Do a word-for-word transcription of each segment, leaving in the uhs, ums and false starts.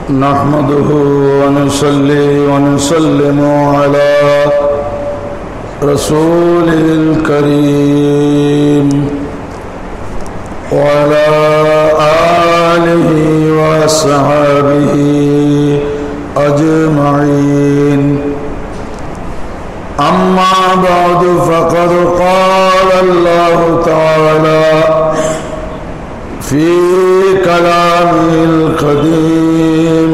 نحمده ونصلي ونسلم على رسوله الكريم وعلى آله وصحبه أجمعين. أما بعد فقد قال الله تعالى في كلامه القديم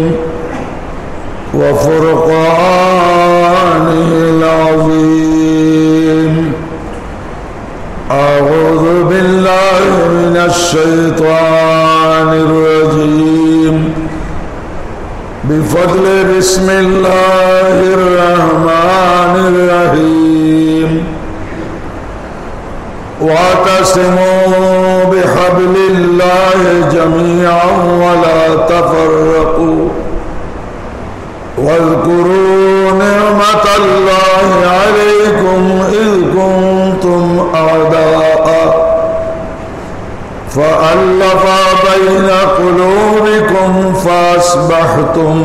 وفرقانه العظيم: أعوذ بالله من الشيطان الرجيم. بفضل بسم الله الرحمن الرحيم. واعتصموا بحبل الله جميعا ولا تفرقوا واذكروا نعمة الله عليكم إذ كنتم أعداء فألف بين قلوبكم فأصبحتم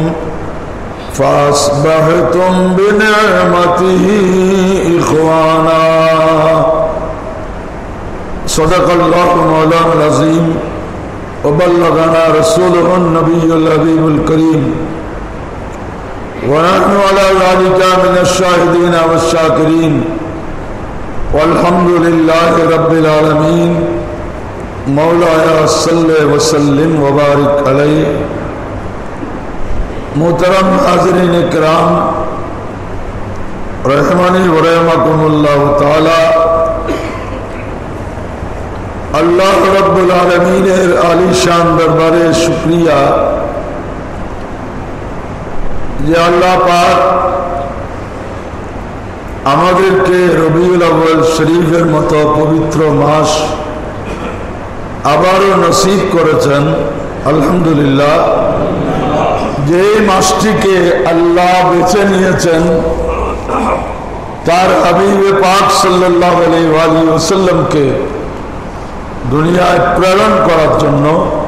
فأصبحتم بنعمته إخوانا. صدق الله مولانا العظيم وبلغنا رسوله النبي الحبيب الكريم ونحن على ذلك من الشاهدين والشاكرين والحمد لله رب العالمين. مولاي صل وسلم وبارك عليه. محترم حاضرین کرام رحمانی و رحمکم اللہ تعالی, আল্লাহ রব্বুল আলামিনের আলিশান দরবারে শুকরিয়া যে আল্লাহ পাক আমাদেরকে রবিউল আউয়াল শরীফের মতো পবিত্র মাস আবারও নসিব করেছেন। আলহামদুলিল্লাহ। যে মাসটিকে আল্লাহ বেছে নিয়েছেন তার হাবিবে পাক সাল্লাল্লাহু আলাইহি ওয়াসাল্লামকে দুনিয়ায় প্রেরণ করার জন্য,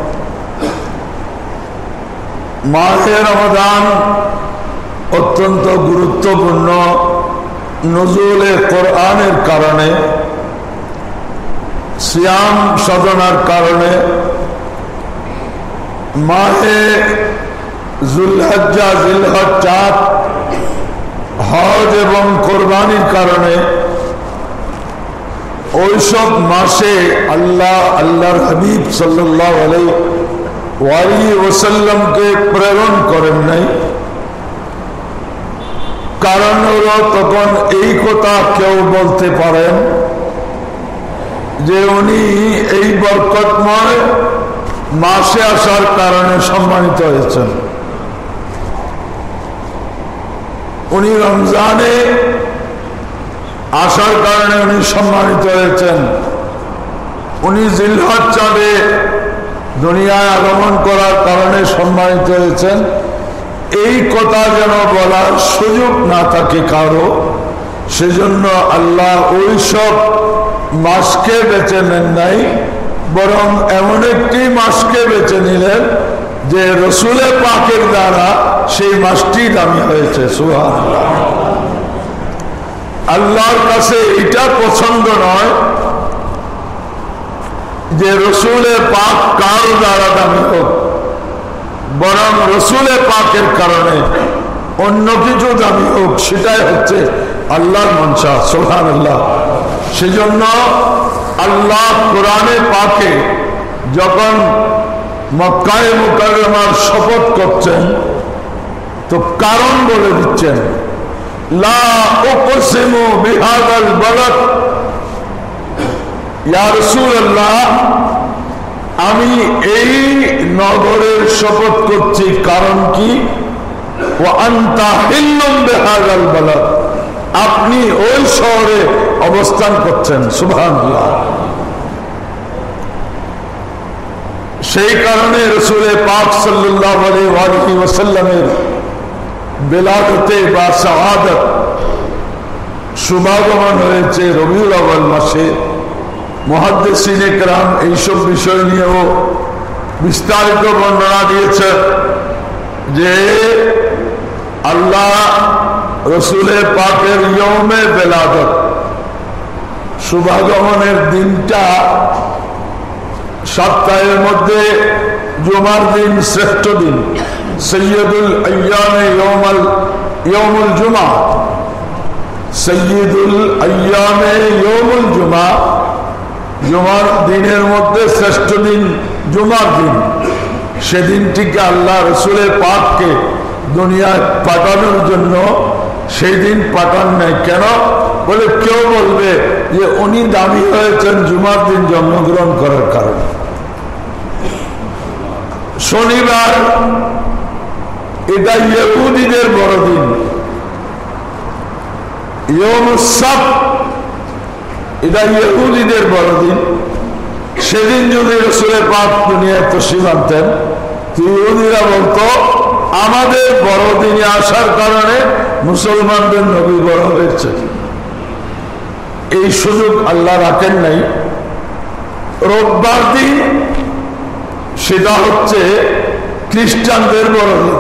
মাহে রমাদান অত্যন্ত গুরুত্বপূর্ণ নজুলে কোরআনের কারণে, সিয়াম সাধনার কারণে, মাহে যুলহজ্জা জিলহজ চাঁদ হজ এবং কোরবানির কারণে ওইসব মাসে আল্লাহ আল্লাহর হাবিব সাল্লাল্লাহু আলাইহি ওয়াসাল্লামকে প্রেরণ করেন নাই। কারণ হলো তখন এই কথা কেউ বলতে পারেন যে উনি এই বরকতময় মাসে আসার কারণে সম্মানিত হয়েছেন, উনি রমজানে আসার কারণে উনি সম্মানিত হয়েছেন, উনি জিলহজ চাঁদে দুনিয়ায় আগমন করার কারণে সম্মানিত হয়েছেন। এই কথা যেন বলার সুযোগ না থাকে কারো, সেজন্য আল্লাহ ওই সব মাসকে বেছে নেন নাই, বরং এমন একটি মাসকে বেছে নিলেন যে রসুলে পাকের দ্বারা সেই মাসটি দামি হয়েছে। সুবহানাল্লাহ। আল্লাহর কাছে এটা পছন্দ নয় যে রসুলে পাক কার দ্বারা দামি হোক, বরং রসুলে পাকের কারণে অন্য কিছু দামি হোক, সেটাই হচ্ছে আল্লাহর মনসা। সুবহানাল্লাহ। সেজন্য আল্লাহ কোরআনে পাকে যখন মক্কায়ে মুকাররমার শপথ করছেন তো কারণ বলে দিচ্ছেন, লা উকসিমু বিহাদাল বালাদ, ইয়া রাসূলুল্লাহ আমি এই নগরের শপথ করছি। কারণ কি? ওয়া আনতা হিল্লুম বিহাদাল বালাদ, আপনি ওই শহরে অবস্থান করছেন। সুবহানাল্লাহ। সেই কারণে রাসূল পাক সাল্লাল্লাহু আলাইহি ওয়াসাল্লামের বেলাদতে বা শাহাদাত শুভাগমন হয়েছে রবিউল আউয়াল মাসে। মুহাদ্দিসিনে কেরাম এইসব বিষয় নিয়েও বিস্তারিত বর্ণনা দিয়েছে যে আল্লাহ রসুলের পাকের ইয়মে বেলাদত শুভাগমনের দিনটা সপ্তাহের মধ্যে জুমার দিন শ্রেষ্ঠ দিন, সৈয়দুল আইয়ামে ইয়মাল ইয়মুল জুমা, সৈয়দুল আইয়ামে ইয়মুল জুমা, জুমার দিনের মধ্যে শ্রেষ্ঠ দিন জুমার দিন। সেদিনটিকে আল্লাহ রসুলের পাককে দুনিয়ায় পাঠানোর জন্য সেই দিন পাঠান নাই। কেন বলে কেউ বলবে যে উনি দাবি হয়েছেন জুমার দিন জন্মগ্রহণ করার কারণে। শনিবার এটা ইহুদিদের বড়দিন, ইয়মুস সাbt এটা ইহুদিদের বড়দিন। সেদিন যদি রসুলের পাক দুনিয়ায় তশরিফ আনতেন, ইহুদিরা বলতো আমাদের বড়দিনে আসার কারণে মুসলমানদের নবী বড় হয়েছে। এই সুযোগ আল্লাহ রাখেন নাই। রোববার দিন সেটা হচ্ছে খ্রিস্টানদের বড়দিন।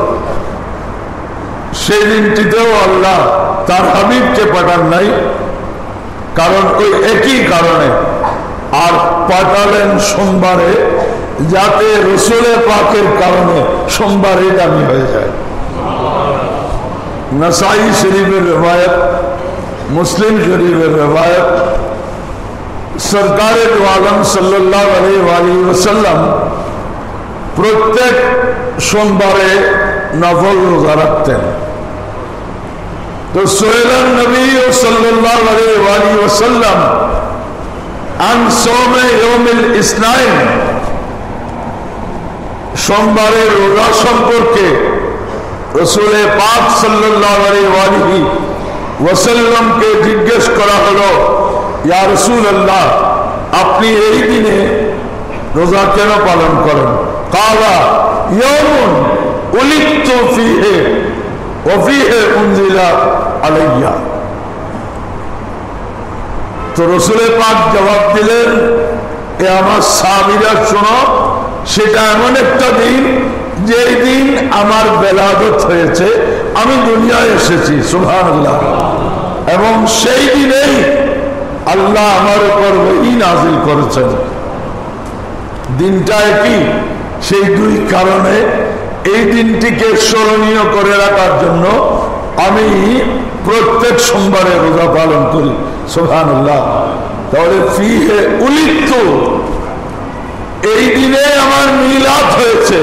সেই দিনটিতেও আল্লাহ তার হাবিবকে পাঠান নাই, কারণ ওই একই কারণে। আর পাঠালেন সোমবারে, যাতে রসুলের পাকের কারণে সোমবারে দামি হয়ে যায়। নাসাই শরীফের রেওয়ায়ত, মুসলিম শরীফের রেওয়ায়ত, সরকারে দো আলম সাল্লাল্লাহু আলাইহি ওয়াসাল্লাম প্রত্যেক সোমবারে নফল রোজা রাখতেন। তো সুয়েলান নবী সাল্লাল্লাহু আলাইহি ওয়াসাল্লাম আন সওমে ইয়াউমিল ইসনাইন, সোমবারের রোজা সম্পর্কে রাসূল পাক সাল্লাল্লাহু আলাইহি ওয়াসাল্লামকে জিজ্ঞেস করা হলো, ইয়া রাসূলুল্লাহ, আপনি এই দিনে রোজা কেন পালন করেন? কালা ইয়াউমুন উলিদতু ফীহি ওয়া ফীহি উনজিলা আলাইয়া। তো রাসূল পাক জবাব দিলেন, এ আমার সাহাবীরা শোনো, সেটা এমন একটা দিন যেই দিন আমার বেলাদত হয়েছে, আমি দুনিয়ায় এসেছি। সুবহানাল্লাহ। এবং সেই দিনেই আল্লাহ আমার উপর ওহী নাযিল করেছেন। দিনটা কি? সেই দুই কারণে এই দিনটিকে স্মরণীয় করে রাখার জন্য আমি প্রত্যেক সোমবারে রোজা পালন করি। সুবহানাল্লাহ। তাহলে ফীহি উলিদতু, এই দিনে আমার মিলাদ হয়েছে।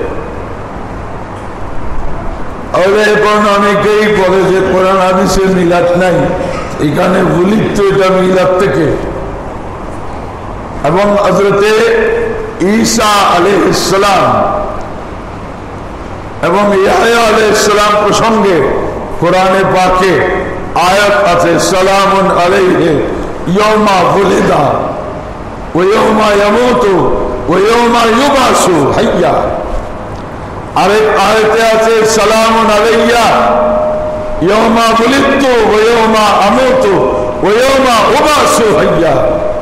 এখন অনেকেই বলে যে কোরআন হাদিসে মিলাদ নাই, এখানে উলিদতু এটা মিলাদ থেকে। এবং হযরতে ঈসা আলাইহিস সালাম এবং ইয়াহইয়া আলাইহিস সালাম প্রসঙ্গে কোরআনে পাকে আয়াত আছে, সালামুন আলাইহি ইয়াউমা ওয়ালিদা ওয়া ইয়াউমা ইয়ামুতু ওয়া ইয়াউমা ইউবাসু হাইয়া। আরেক আয়াতে আছে, সালামুন আলাইয়া ইয়াউমা ওয়ালিদতু ওয়া ইয়াউমা আমুতু ওয়া ইয়াউমা উবাসু হাইয়া।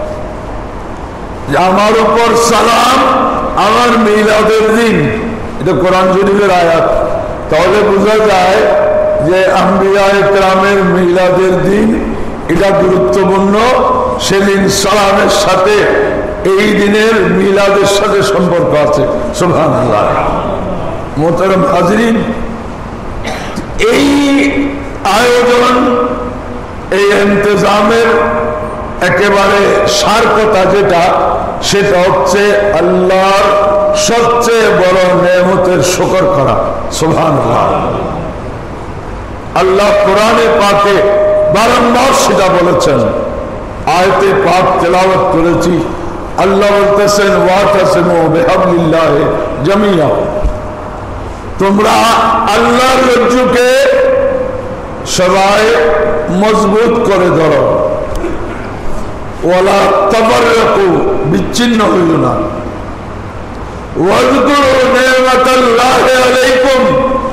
আমার উপর সালাম আমার মিলাদের দিন, এটা কোরআন শরীফের আয়াত। তাহলে বোঝা যায় যে আম্বিয়া ইকরামের মিলাদের দিন এটা গুরুত্বপূর্ণ। সেদিন সালামের সাথে এই দিনের মিলাদের সাথে সম্পর্ক আছে। সুবহানাল্লাহ। মোহতারাম হাজরিন, এই আয়োজন, এই ইন্তজামের একেবারে সার কথা যেটা, সেটা হচ্ছে আল্লাহর সবচেয়ে বড় নেয়ামতের শুকর করা। সুবহানাল্লাহ। আল্লাহ কোরআনে পাকে বারংবার সেটা বলেছেন। আয়াতে পাক তেলাওয়াত করেছি। আল্লাহ বলতেছেন, ওয়াতাসিমু বিহাবলিল্লাহি জামিয়া, তোমরা আল্লাহর রজ্জুকে সবাই মজবুত করে ধরো। ওয়ালা তাফাররাকু, বিচ্ছিন্ন হইল না। ওয়াজকুরু নি'মাতাল্লাহি আলাইকুম,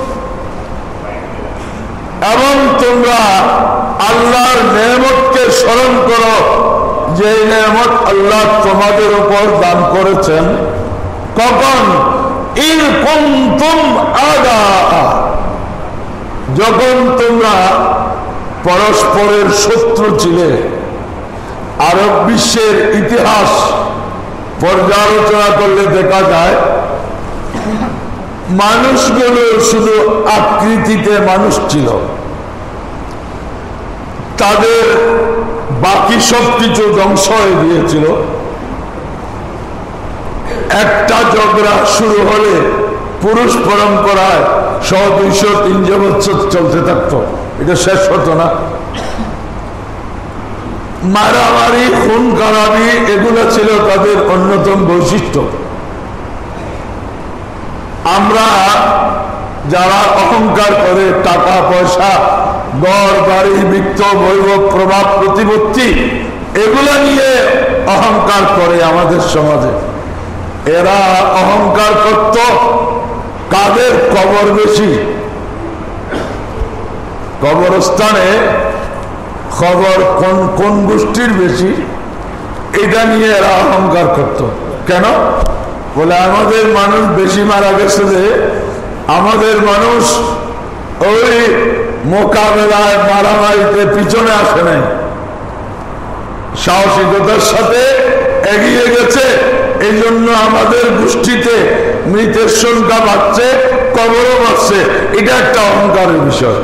এবং তোমরা আল্লাহর নেয়ামতকে স্মরণ করো, যে নেয়ামত আল্লাহ তোমাদের উপর দান করেছেন। কখন? ইন কুনতুম আদাআ, তোমরা পরস্পরের শত্রু ছিলে, আরব বিশ্বের ইতিহাস পর্যালোচনা করলে দেখা যায় মানুষগুলো শুধু আকৃতিতে মানুষ ছিল, তাদের বাকি সবকিছু ধ্বংস হয়ে গিয়েছিল। একটা ঝগড়া শুরু হলে পুরুষ পরম্পরায় শ দুইশো তিনশো বছর চলতে থাকতো, এটা শেষ হতো না। মারামারি, খুন খারাপি এগুলো ছিল তাদের অন্যতম বৈশিষ্ট্য। আমরা যারা অহংকার করে টাকা পয়সা, ঘর বাড়ি, বৃত্ত, বৈভব, প্রভাব, প্রতিপত্তি এগুলা নিয়ে অহংকার করে আমাদের সমাজে, এরা অহংকার করত কাদের কবর বেশি, কবরস্থানে খবর কোন কোন গোষ্ঠীর বেশি, এটা নিয়ে এরা অহংকার করত। কেন বলে আমাদের মানুষ বেশি মারা গেছে, যে আমাদের মানুষ ওই মোকাবেলায় মারামারিতে পিছনে আসে নাই, সাহসিকতার সাথে এগিয়ে গেছে, এই জন্য আমাদের গোষ্ঠীতে মৃতের সংখ্যা বাড়ছে, কবরও বাড়ছে। এটা একটা অহংকারের বিষয়।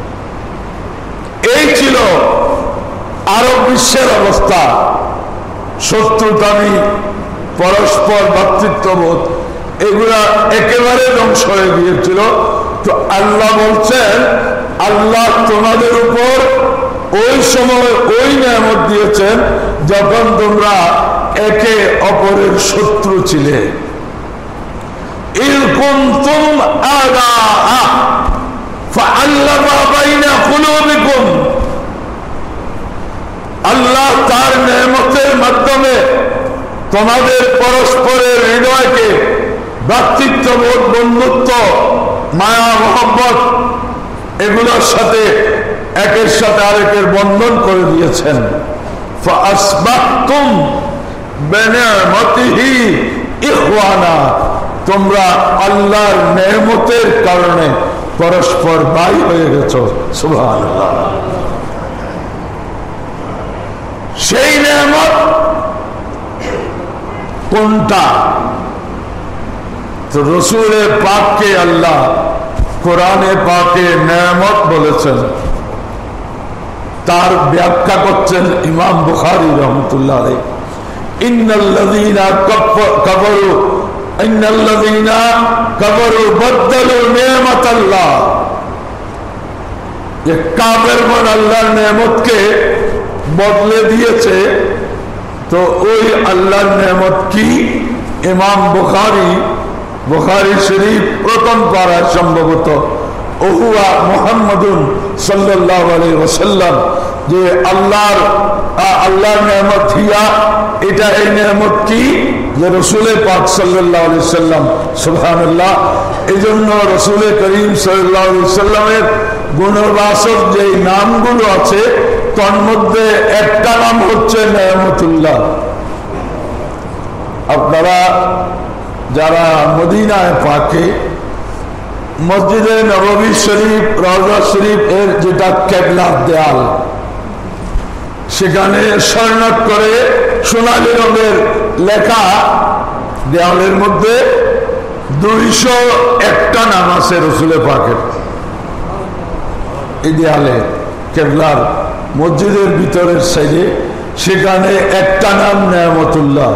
এই ছিল আরব বিশ্বের অবস্থা। শত্রুতামি, পরস্পর ভ্রাতৃত্ববোধ এগুলা একেবারে ধ্বংস হয়ে গিয়েছিল। তো আল্লাহ বলছেন, আল্লাহ তোমাদের উপর ওই সময় ওই নিয়ামত দিয়েছেন যখন তোমরা একে অপরের শত্রু ছিলে। ইন কুনতুম আ'দাআ ফাআল্লাফা বাইনা কুলুবিকুম, আল্লাহ তার নিয়ামতের মাধ্যমে তোমাদের পরস্পরের হৃদয়কে ভ্রাতৃত্ববোধ, বন্ধুত্ব, মায়া, মহব্বত এগুলোর সাথে একের সাথে আরেকের বন্ধন করে দিয়েছেন। ফাআসবাহতুম বিনি'মাতিহি ইখওয়ানা, তোমরা আল্লাহর নেয়ামতের কারণে পরস্পর ভাই হয়ে গেছো। সুবহানাল্লাহ। সেই নেয়ামত কোনটা? তো রসুলে পাককে আল্লাহ কোরআনে পাকে নেয়ামত বলেছেন, তার ব্যাখ্যা করছেন ইমাম বুখারী রাহমাতুল্লাহ আলাইহি। ইন্নাল্লাযীনা কাফারু ইন্নাল্লাযীনা কাফারু বাদদালু নি'মাতাল্লাহ, যে কাফেরগণ আল্লাহর নেয়ামতকে বদলে দিয়েছে। তো ওই আল্লাহর নেয়ামত কি? ইমাম বুখারী বুখারী শরীফ প্রথম পারায় সম্ভবত ওহুয়া মুহাম্মাদুন সাল্লাল্লাহু আলাইহি ওয়াসাল্লাম, যে আল্লাহর আল্লাহর নেয়ামত হিয়া, এটা এই নেয়ামত কি? যে রসুলে পাক সাল্লাল্লাহু আলাইহি ওয়াসাল্লাম। সুবহানাল্লাহ। এই জন্য রসুলে করিম সাল্লাল্লাহু আলাইহি ওয়াসাল্লামের গুণবাচক যে নামগুলো আছে তার মধ্যে একটা নাম হচ্ছে নেয়ামতুল্লাহ। আপনারা যারা মদিনায় পাকে মসজিদে নববী শরীফ, রওজা শরীফ এর যেটা কেবলার দেয়াল, সেখানে স্বর্ণাক্ষরে সোনালী রঙের লেখা দেয়ালের মধ্যে দুইশো একটা নাম আছে রসুলে পাকের। এই দেয়ালে কেবলার মসজিদের ভিতরের সাইডে, সেখানে একটা নাম নেয়ামতুল্লাহ।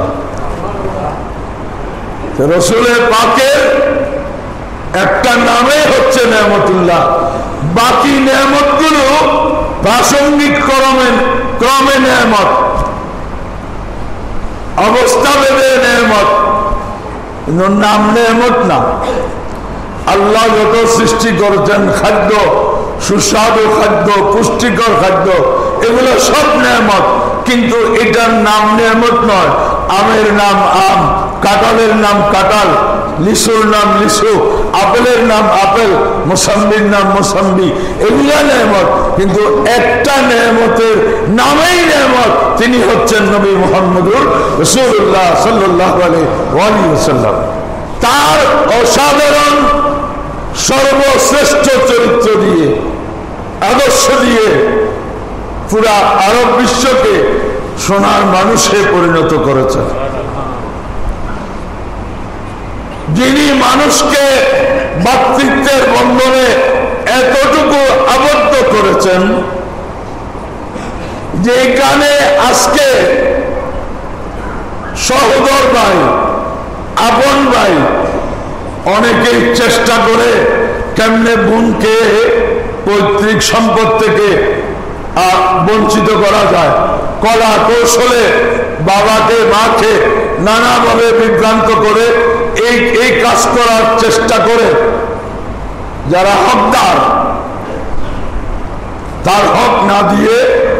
রসুলের পাকের একটা নামে হচ্ছে নেয়ামতুল্লাহ, বাকি নেয়ামতগুলো প্রাসঙ্গিক ক্রমে ক্রমে নেয়ামত, অবস্থা ভেদে নেয়ামত, নাম নেয়ামত না। আল্লাহ যত সৃষ্টি করেছেন খাদ্য, সুস্বাদু খাদ্য, পুষ্টিকর খাদ্য, এগুলো সব নেয়ামত, কিন্তু এটার নাম নেয়ামত নয়। আমের নাম আম, কাঁঠালের নাম কাঁঠাল, লিচুর নাম লিচু, আপেলের নাম আপেল, মোসাম্বির নাম মোসাম্বি, এগুলা নেয়ামত। কিন্তু একটা নেয়ামতের নামেই নেয়ামত, তিনি হচ্ছেন নবী মুহাম্মদুর রাসূলুল্লাহ সাল্লাল্লাহু আলাইহি ওয়াসাল্লাম। তার অসাধারণ সর্বশ্রেষ্ঠ চরিত্র দিয়ে আদর্শ দিয়ে পুরা আরব বিশ্বকে সোনার মানুষে পরিণত করেছেন, যিনি মানুষকে ভাতৃত্বের বন্ধনে এতটুকু আবদ্ধ করেছেন যে এখানে আজকে সহোদর ভাই, আপন ভাই অনেকেই চেষ্টা করে কেমনে বোনকে পৈতৃক সম্পদ থেকে বঞ্চিত করা যায়, কলা কৌশলে বাবাকে মাকে নানাভাবে বিভ্রান্ত করে এই এই কাজ করার চেষ্টা করে যারা হকদার তার হক না দিয়ে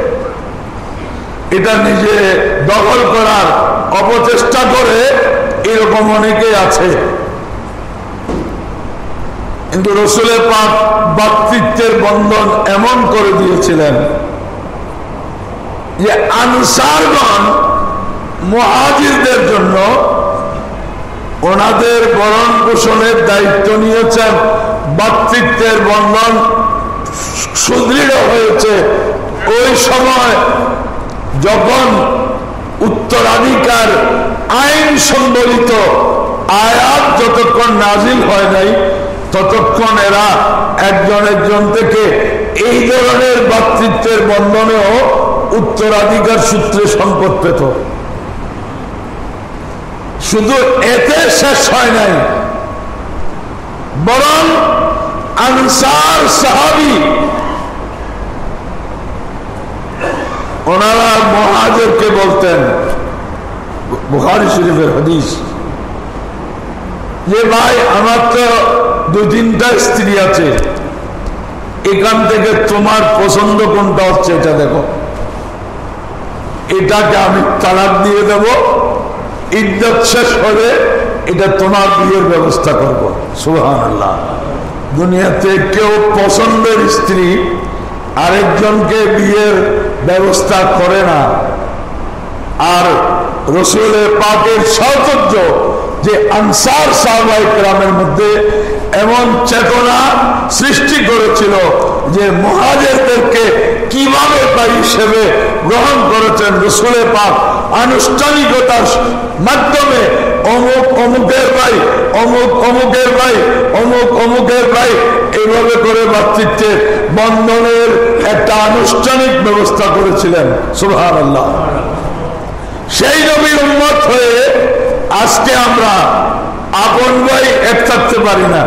এটা নিজে দখল করার অপচেষ্টা করে, এরকম অনেকেই আছে। কিন্তু রসুলের পাক ভাতৃত্বের বন্ধন এমন করে দিয়েছিলেন যে আনসারগণ মুহাজিরদের জন্য ওনাদের ভরণ পোষণের দায়িত্ব নিয়েছেন, ভাতৃত্বের বন্ধন সুদৃঢ় হয়েছে। ওই সময় যখন উত্তরাধিকার আইন সম্বলিত আয়াত যতক্ষণ নাজিল হয় নাই ততক্ষণ এরা একজন একজন থেকে এই ধরনের ভাতৃত্বের বন্ধনেও উত্তরাধিকার সূত্রে সম্পদ পেত। শুধু এতে শেষ হয় নাই, বরং আনসার সাহাবী ওনারা মুহাজিরকে বলতেন, বুখারী শরীফের হাদিস, যে ভাই আমার তো দুই তিনটা স্ত্রী আছে, এখান থেকে তোমার পছন্দ কোনটা হচ্ছে এটা দেখো, এটাকে আমি তালাক দিয়ে দেব, ইদ্দত শেষ হলে এটা তোমার বিয়ের ব্যবস্থা করব। সুবহানাল্লাহ। দুনিয়াতে কেউ পছন্দের স্ত্রী আরেকজনকে বিয়ের ব্যবস্থা করে না। আর রসুলের পাকের সৌন্দর্য যে আনসার সাহাবায়ে কেরামের মধ্যে এমন চেতনা সৃষ্টি করেছিল যে মুহাজিরদেরকে কিভাবে ভাই হিসেবে গ্রহণ করেছেন রসুলের পাক আনুষ্ঠানিকতার মাধ্যমে, অমুক অমুকের ভাই, অমুক অমুকের ভাই, অমুক অমুকের ভাই, এইভাবে করে ভাতৃত্বের বন্ধনের একটা আনুষ্ঠানিক ব্যবস্থা করেছিলেন। সুবহানাল্লাহ। সেই নবীর উম্মত হয়ে আজকে আমরা আপন ভাই এক থাকতে পারি না,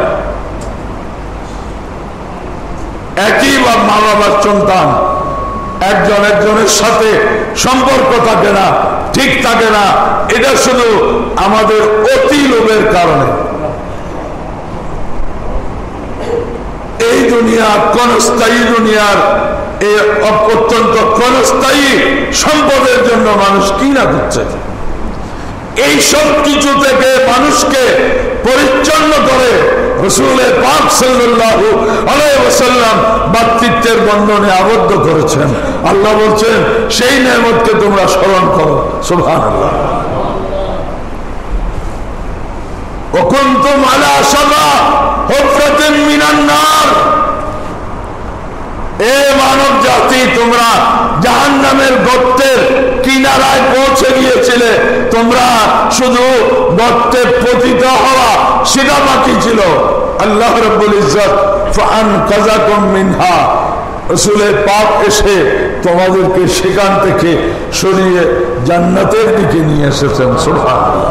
একই বা মা বাবার সন্তান, একজন একজনের সাথে সম্পর্ক থাকে না, ঠিক থাকে না। এটা শুধু আমাদের অতি লোভের কারণে। এই দুনিয়া ক্ষণস্থায়ী, দুনিয়ার এই অত্যন্ত ক্ষণস্থায়ী সম্পদের জন্য মানুষ কি না করছে। এই সব কিছু থেকে মানুষকে পরিচ্ছন্ন করে রাসূলের পাক সাল্লাল্লাহু আলাইহি ওয়াসাল্লাম ভাতৃত্বের বন্ধনে আবদ্ধ করেছেন। আল্লাহ বলছেন সেই নেয়ামতকে তোমরা স্মরণ করো। সুবহানাল্লাহ। وكنتم على شفا حفرة من النار, এ মানব জাতি তোমরা জাহান্নামের গর্তের কিনারায় পৌঁছে গিয়েছিলে। তোমরা শুধু গর্তে পতিত হওয়া সেটা বাকি ছিল। আল্লাহ রাব্বুল ইজ্জত ফাআনকাযাকুম মিনহা, রাসূলের পাক এসে তোমাদেরকে সেখান থেকে সরিয়ে জান্নাতের দিকে নিয়ে এসেছেন। সুবহানাল্লাহ।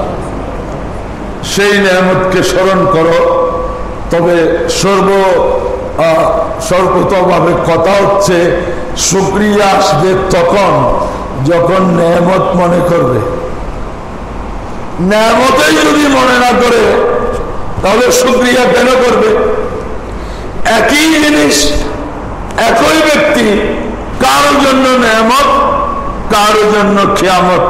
সেই নেয়ামতকে স্মরণ করো। তবে সর্ব সর্বতভাবে কথা হচ্ছে শুকরিয়া আসবে তখন যখন নেয়ামত মনে করবে। নেয়ামতেই যদি মনে না করে তাহলে শুকরিয়া কেন করবে? একই জিনিস, একই ব্যক্তি, কারোর জন্য নেয়ামত, কারোর জন্য কিয়ামত।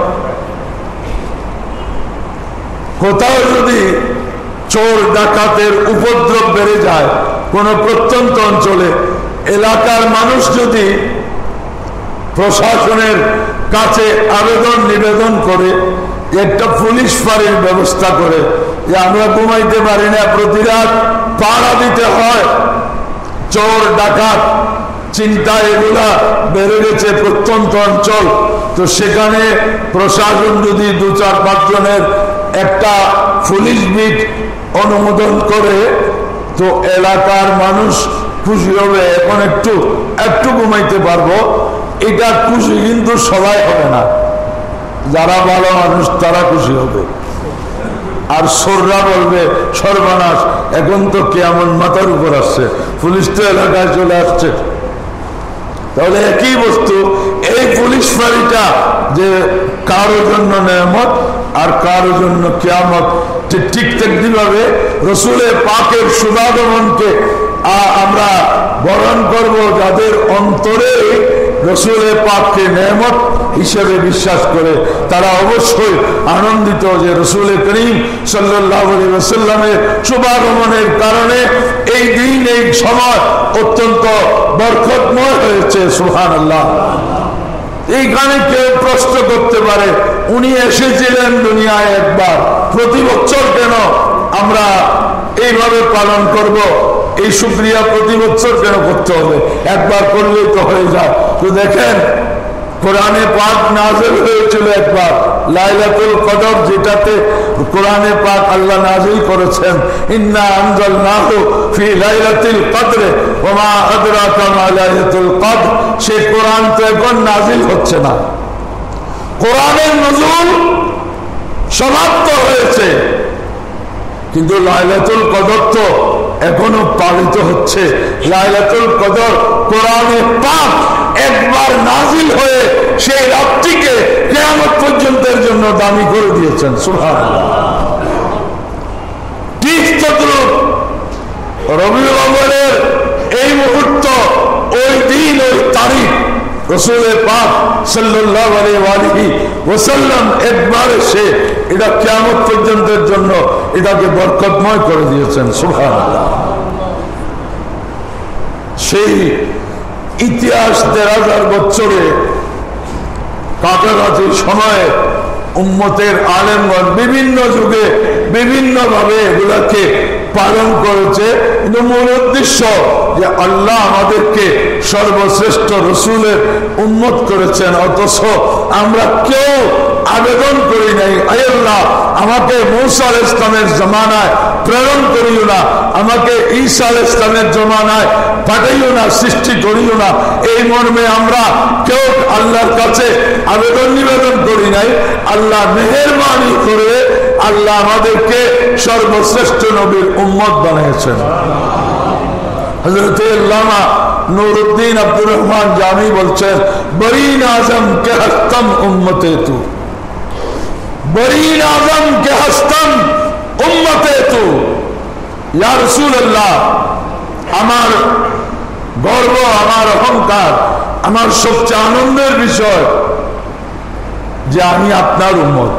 কোথাও যদি চোর ডাকাতের উপদ্রব বেড়ে যায় কোন প্রত্যন্ত অঞ্চলে, এলাকার মানুষ যদি প্রশাসনের কাছে আবেদন নিবেদন করে একটা পুলিশ ফাঁড়ির ব্যবস্থা করে, যে আমরা ঘুমাইতে পারি না, প্রতি রাত পাহারা দিতে হয়, চোর ডাকাত চিন্তা এগুলা বেড়ে গেছে প্রত্যন্ত অঞ্চল। তো সেখানে প্রশাসন যদি দু চার পাঁচ জনের একটা পুলিশ বিট অনুমোদন করে তো এলাকার মানুষ খুশি হবে, এখন একটু একটু ঘুমাইতে পারবো। এটা খুশি কিন্তু সবাই হবে না, যারা ভালো মানুষ তারা খুশি হবে। আর সোররা বলবে সর্বনাশ, এখন তো কেমন মাথার উপর আসছে, পুলিশ তো এলাকায় চলে আসছে। তাহলে একই বস্তু, এই পুলিশ ফাঁড়িটা যে কারোর জন্য নেয়ামত আর কারোর জন্য কিয়ামত, ঠিক ঠিক তেমনি ভাবে রসুলের পাকের শুভাগমনকে আমরা বরণ করব যাদের অন্তরে রসুলের পাককে নেয়ামত হিসেবে বিশ্বাস করে। তারা অবশ্যই আনন্দিত যে রসুল করিম সাল্লাল্লাহু আলাইহি ওয়াসাল্লামের শুভাগমনের কারণে এই দিন এই সময় অত্যন্ত বরকতময় হয়েছে। সুবহানাল্লাহ। এইখানে কেউ প্রশ্ন করতে পারে, উনি এসেছিলেন দুনিয়ায় একবার, প্রতি বছর কেন আমরা এইভাবে পালন করব? এই শুকরিয়া প্রতি বছর কেন করতে হবে? একবার করলেই তো হয়ে যায়। তো দেখেন, কোরআনে পাক নাযিল হয়েছিল একবার, লাইলাতুল কদর, যেটাতে কোরআনে পাক আল্লাহ নাযিল করেছেন ইন্না আনজালনাহু ফি লাইলাতিল কদর ওয়া মা আদরাকা মা লাইলাতুল কদর। সেই কোরআন তো এখন নাযিল হচ্ছে না, কোরআনের নজুল সমাপ্ত হয়েছে, কিন্তু লাইলাতুল কদর তো এখনো পালিত হচ্ছে। লাইলাতুল কদর কোরআনে পাক একবার নাযিল হয়ে সেই রাতটিকে কিয়ামত পর্যন্তের জন্য দামি করে দিয়েছেন। সুবহানাল্লাহ। ঠিক তদ্রূপ রবিউল আউয়ালের এই মুহূর্ত, ওই দিন, ওই তারিখ রসুলের পাক সাল্লাল্লাহু আলাইহি ওয়াসাল্লাম একবার এসে এটা কিয়ামত পর্যন্তের জন্য এটাকে বরকতময় করে দিয়েছেন। সুবহানাল্লাহ। সেই ইতিহাস দেড় হাজার বছরে কাছাকাছি সময়ে উম্মতের আলেমগণ বিভিন্ন যুগে বিভিন্ন ভাবে এগুলাকে পালন করেছে, কিন্তু মূল উদ্দেশ্য যে আল্লাহ আমাদেরকে সর্বশ্রেষ্ঠ রসুলের উম্মত করেছেন, অথচ আমরা কেউ আবেদন করি নাই, আয় আল্লাহ আমাকে মূসা আলাইহিস সালামের জমানায় প্রেরণ করিও না, আমাকে ঈসা আলাইহিস সালামের জমানায় পাঠাইও না, সৃষ্টি করিও না। এই মর্মে আমরা কেউ আল্লাহর কাছে আবেদন নিবেদন করি নাই। আল্লাহ মেহেরবানি করে আল্লাহ আমাদেরকে সর্বশ্রেষ্ঠ নবীর উম্মত বানিয়েছেন। হযরত আল্লামা নুরউদ্দিন আব্দুর রহমান জামি বলছেন, বরিন আজম কে হস্তম উম্মতে তু, বরিন আজম কে হস্তম উম্মতে তু। ইয়া রাসূলুল্লাহ, আমার গর্ব, আমার অহংকার, আমার সবচেয়ে আনন্দের বিষয় যে আমি আপনার উম্মত।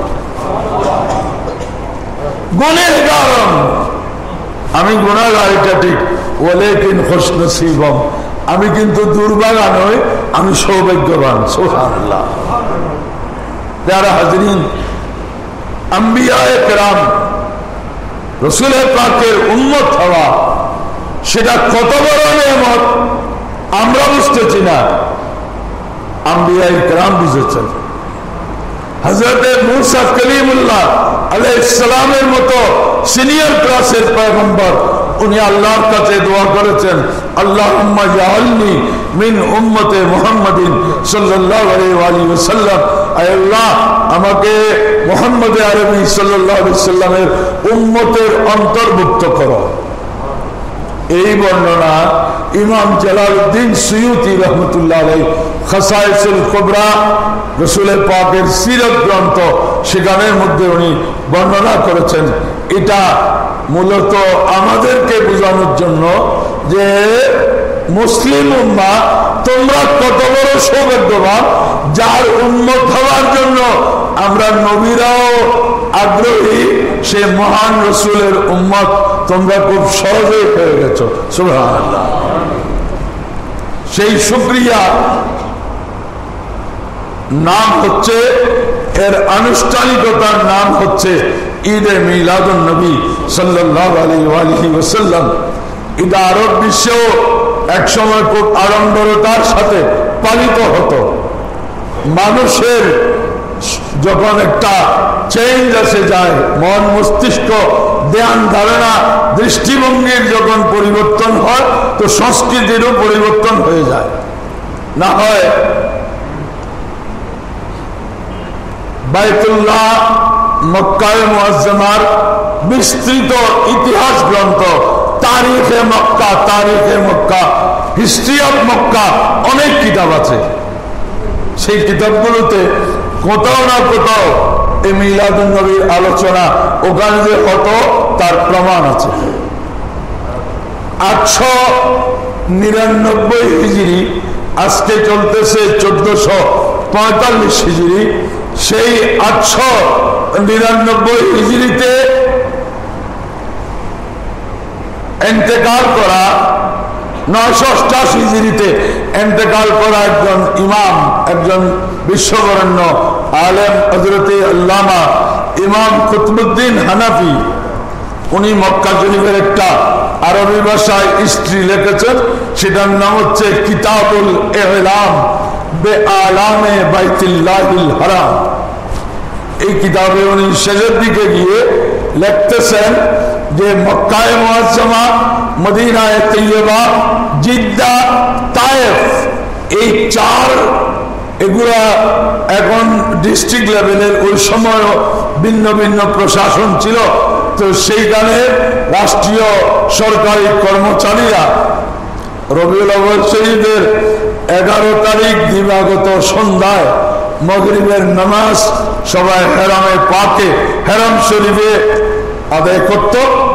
গুনাহগার আমি, গুনাহগার এটা ঠিক, ওয়ালাকিন খুশনসিবম, আমি কিন্তু দুর্ভাগা নই, আমি সৌভাগ্যবান। সুবহানাল্লাহ। যারা হাজরিন, আম্বিয়ায়ে কেরাম রসুলের পাকের উম্মত হওয়া সেটা কত বড় নেয়ামত আমরা বুঝতেছি না, আম্বিয়ায়ে কেরাম বুঝেছেন। হযরত মূসা কালিমুল্লাহ আলাইহিস সালামের মতো সিনিয়র ক্লাসের পয়গম্বর, উনি আল্লাহর কাছে দোয়া করেছেন, আল্লাহুম্মা জাআলনি মিন উম্মতে মুহাম্মাদিন সাল্লাল্লাহু আলাইহি ওয়াসাল্লাম, আয় আল্লাহ আমাকে মুহাম্মদ আরবি সাল্লাল্লাহু আলাইহি ওয়াসাল্লামের উম্মতের অন্তর্ভুক্ত করো। এই বর্ণনা ইমাম জালালউদ্দিন সুয়ুতি রহমতুল্লাহ আলাইহি খাসায়েসুল কুবরা, রাসূলের পাকের সিরাত গ্রন্থ, সেখানের মধ্যে উনি বর্ণনা করেছেন। এটা মূলত আমাদেরকে বোঝানোর জন্য যে মুসলিম উম্মাহ তোমরা কত বড় সৌভাগ্যবান, যার উম্মত হওয়ার জন্য আমরা নবীরাও আগ্রহী, সে মহান রসুলের উম্মত তোমরা খুব সহজেই পেয়ে গেছো। সুবহানাল্লাহ। সেই শুকরিয়া নাম হচ্ছে, এর আনুষ্ঠানিকতার নাম হচ্ছে ঈদে মিলাদুন নবী সাল্লাল্লাহু আলাইহি ওয়াসাল্লাম। এটা আরব বিশ্বেও একসময় খুব আড়ম্বরতার সাথে পালিত হতো। মানুষের যখন একটা চেঞ্জ আসে যায়, মন মস্তিষ্ক ধ্যান ধারণা দৃষ্টিভঙ্গির যখন পরিবর্তন হয়, তো সংস্কৃতিরও পরিবর্তন হয়ে যায়। না হয় বাইতুল্লাহ মক্কায়ে মুআজ্জামার বিস্তৃত ইতিহাস গ্রন্থ তারিখে মক্কা, তারিখে মক্কা, হিস্ট্রি অফ মক্কা, অনেক কিতাব আছে। সেই কিতাবগুলোতে কোথাও না কোথাও এই মিলাদুন নবীর আলোচনা ওখানে যে হতো তার প্রমাণ আছে। আটশো নিরানব্বই হিজরি, আজকে চলতেছে চোদ্দশো পঁয়তাল্লিশ হিজরি। সেই আটশো নিরানব্বই হিজরিতে এন্তেকাল করা, নয়শো অষ্টাশি হিজরিতে এন্তেকাল করা একজন ইমাম, একজন বিশ্ববরেণ্য আলেম হযরতে আল্লামা ইমাম কুতুবউদ্দিন হানাফি, উনি মক্কা শরীফের একটা আরবি ভাষায় হিস্ট্রি লিখেছেন, সেটার নাম হচ্ছে কিতাবুল ইলাম বিআলামে বাইতুল্লাহিল হারাম। এই কিতাবে উনি শেষের দিকে গিয়ে লিখতেছেন যে মক্কায়ে মুআজ্জামা, মদিনায়ে তৈয়বা, জিদ্দা, তায়েফ, এই চার, এগুলা এখন ডিস্ট্রিক্ট লেভেলের, ওই সময় ভিন্ন ভিন্ন প্রশাসন ছিল। তো সেইখানে রাষ্ট্রীয় সরকারি কর্মচারীরা রবিউল আউয়াল শরীফের এগারো তারিখ দিবাগত সন্ধ্যায় মাগরিবের নামাজ সবাই হেরামে পাকে, হেরাম শরীফে আদায় করত।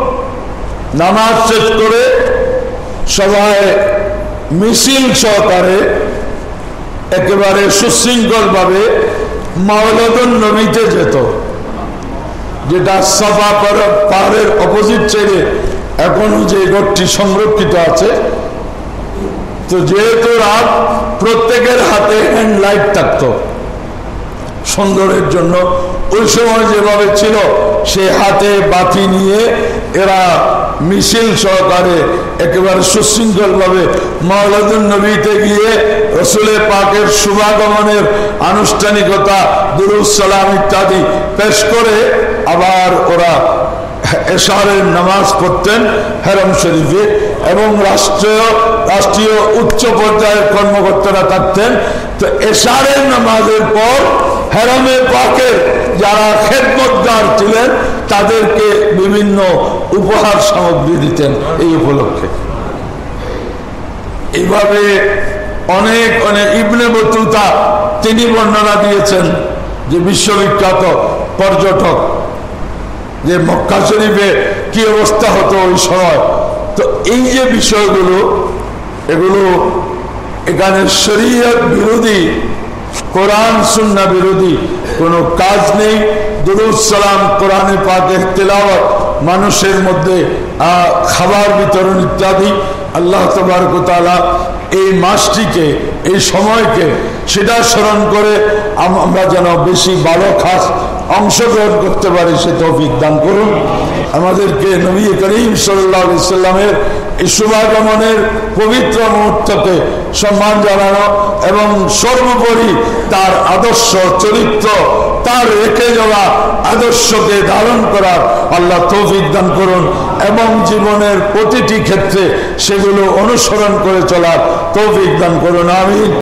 নামাজ শেষ করে সবাই মিছিল সহকারে একেবারে সুশৃঙ্খল ভাবে মাওলাদুন নবীতে যেত, যেটা সাফা পাহাড়ের অপোজিট সাইডে এখনো যে ঘরটি সংরক্ষিত আছে। তো যেহেতু রাত, প্রত্যেকের হাতে হ্যান্ড লাইট থাকতো সুন্দরের জন্য, ওই সময় যেভাবে ছিল সে হাতে বাতি নিয়ে এরা মিছিল সহকারে একেবারে সুশৃঙ্খল ভাবে মাওলাদুন নবীতে গিয়ে রসুলের পাকের শুভাগমনের আনুষ্ঠানিকতা, দুরূদ সালাম ইত্যাদি পেশ করে আবার ওরা এশারের নামাজ পড়তেন হেরাম শরীফে। এবং রাষ্ট্রীয় রাষ্ট্রীয় উচ্চ পর্যায়ের কর্মকর্তারা থাকতেন। তো এশারের নামাজের পর হেরামে পাকের যারা খেদমতগার ছিলেন তাদেরকে বিভিন্ন উপহার সামগ্রী দিতেন এই উপলক্ষে। এইভাবে অনেক অনেক ইবনে বতুতা তিনি বর্ণনা দিয়েছেন, যে বিশ্ববিখ্যাত পর্যটক, যে মক্কা শরীফে কি অবস্থা হতো ওই সময়। তো এই যে বিষয়গুলো, এগুলো এখানে শরীয়ত বিরোধী, কোরআন সুন্নাহ বিরোধী কোনো কাজ নেই। দুরূদ সালাম, কোরআনে পাকের তেলাওয়াত, মানুষের মধ্যে খাবার বিতরণ ইত্যাদি, আল্লাহ তাবারক ওয়া তাআলা এই মাসটিকে, এই সময়কে সেটা স্মরণ করে আমরা যেন বেশি ভালো খাস অংশগ্রহণ করতে পারি, সে তৌফিক দান করুন আমাদেরকে। নবী করিম সাল্লাল্লাহু আলাইহি সাল্লামের এই শুভাগমনের পবিত্র মুহূর্তকে সম্মান জানানো এবং সর্বোপরি তার আদর্শ চরিত্র, তার রেখে যাওয়া আদর্শকে ধারণ করার আল্লাহ তৌফিক দান করুন এবং জীবনের প্রতিটি ক্ষেত্রে সেগুলো অনুসরণ করে চলার তৌফিক দান করুন। আমিন।